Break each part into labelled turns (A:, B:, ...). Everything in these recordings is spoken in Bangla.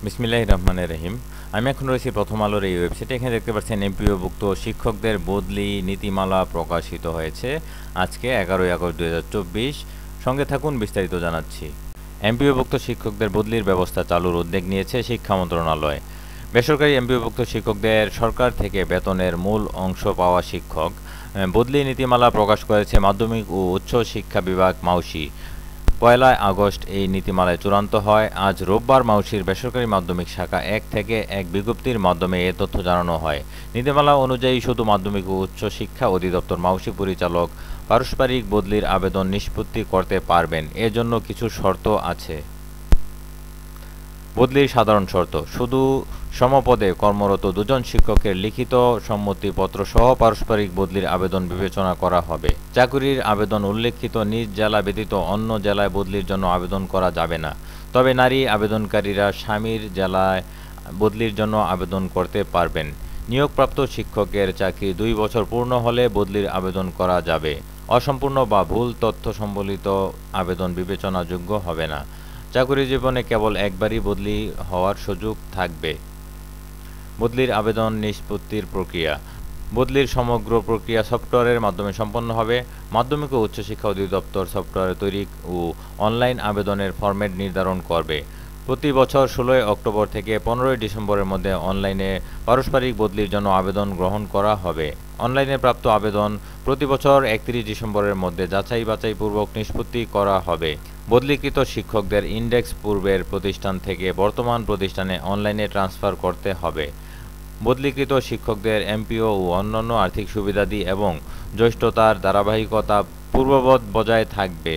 A: বিসমিল্লাহির রহমানির রহিম। আমি এখন রয়েছি প্রথম আলোর এই ওয়েবসাইটে। এখানে দেখতে পাচ্ছেন এমপিওভুক্ত শিক্ষকদের বদলি নীতিমালা প্রকাশিত হয়েছে আজকে 11ই আগস্ট 2024। সঙ্গে থাকুন, বিস্তারিত জানাচ্ছি। এমপিওভুক্ত শিক্ষকদের বদলির ব্যবস্থা চালুর উদ্যোগ নিয়েছে শিক্ষা মন্ত্রণালয়। বেসরকারি এমপিওভুক্ত শিক্ষকদের সরকার থেকে বেতনের মূল অংশ পাওয়া শিক্ষক বদলি নীতিমালা প্রকাশ করেছে মাধ্যমিক ও উচ্চ শিক্ষা বিভাগ মাউসি। 1 আগস্ট এই নীতিমালায় চূড়ান্ত হয়। আজ রোববার মাউসির বেসরকারি মাধ্যমিক শাখা 1 থেকে এক বিজ্ঞপ্তির মাধ্যমে এ তথ্য জানানো হয়। নীতিমালা অনুযায়ী শুধু মাধ্যমিক ও উচ্চ শিক্ষা অধিদপ্তর মাউসি পরিচালক পারস্পরিক বদলির আবেদন নিষ্পত্তি করতে পারবেন। এর জন্য কিছু শর্ত আছে। বদলির সাধারণ শর্ত: শুধু সমপদে কর্মরত দুজন শিক্ষকের লিখিত সম্মতিপত্র সহ পারস্পরিক বদলির আবেদন বিবেচনা করা হবে। চাকুরির আবেদন উল্লেখিত নিজ জেলা ব্যতীত অন্য জেলায় বদলির জন্য আবেদন করা যাবে না। তবে নারী আবেদনকারীরা স্বামীর জেলায় বদলির জন্য আবেদন করতে পারবেন। নিয়োগপ্রাপ্ত শিক্ষকের চাকরি 2 বছর পূর্ণ হলে বদলির আবেদন করা যাবে। অসম্পূর্ণ বা ভুল তথ্য সম্বলিত আবেদন বিবেচনাযোগ্য হবে না। চাকরি জীবনে কেবল একবারই বদলি হওয়ার সুযোগ থাকবে। বদলির আবেদন নিষ্পত্তির প্রক্রিয়া: বদলির সমগ্র প্রক্রিয়া সফটওয়্যারের মাধ্যমে সম্পন্ন হবে। মাধ্যমিক ও উচ্চশিক্ষা অধিদপ্তর সফটওয়্যার তৈরি ও অনলাইন আবেদনের ফরম্যাট নির্ধারণ করবে। প্রতি বছর 16 অক্টোবর থেকে 15 ডিসেম্বরের মধ্যে অনলাইনে পারস্পরিক বদলির জন্য আবেদন গ্রহণ করা হবে। অনলাইনে প্রাপ্ত আবেদন প্রতি বছর 31 ডিসেম্বরের মধ্যে যাচাই বাছাইপূর্বক নিষ্পত্তি করা হবে। বদলিকৃত শিক্ষকদের ইন্ডেক্স পূর্বের প্রতিষ্ঠান থেকে বর্তমান প্রতিষ্ঠানে অনলাইনে ট্রান্সফার করতে হবে। বদলিকৃত শিক্ষকদের এমপিও ও অন্যান্য আর্থিক সুবিধাদি এবং জ্যেষ্ঠতার ধারাবাহিকতা পূর্ববৎ বজায় থাকবে।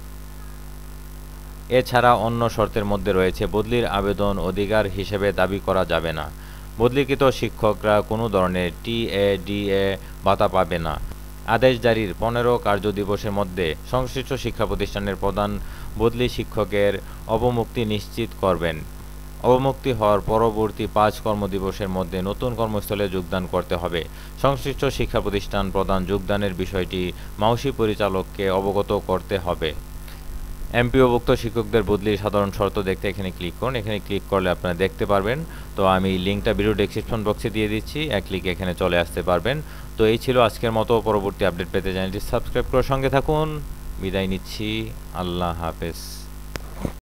A: এছাড়া অন্য শর্তের মধ্যে রয়েছে: বদলির আবেদন অধিকার হিসেবে দাবি করা যাবে না। বদলিকৃত শিক্ষকরা কোনো ধরনের টিএডিএ ভাতা পাবে না। আদেশ জারির 15 কার্যদিবসের মধ্যে সংশ্লিষ্ট শিক্ষা প্রতিষ্ঠানের প্রধান বদলি শিক্ষকের অবমুক্তি নিশ্চিত করবেন। অবমুক্তি হওয়ার পরবর্তী 5 কর্মদিবসের মধ্যে নতুন কর্মস্থলে যোগদান করতে হবে। সংশ্লিষ্ট শিক্ষা প্রতিষ্ঠান প্রধান যোগদানের বিষয়টি মাউসি পরিচালককে অবগত করতে হবে। এমপিওভুক্ত শিক্ষকদের বদলির সাধারণ শর্ত দেখতে এখানে ক্লিক করুন। এখানে ক্লিক করলে আপনারা দেখতে পারবেন। তো আমি লিঙ্কটা ভিডিও ডেসক্রিপশন বক্সে দিয়ে দিচ্ছি, এক ক্লিকে এখানে চলে আসতে পারবেন। তো এই ছিল আজকের মতো। পরবর্তী আপডেট পেতে চ্যানেলটি সাবস্ক্রাইব করে সঙ্গে থাকুন। বিদায় নিচ্ছি। আল্লাহ হাফেজ।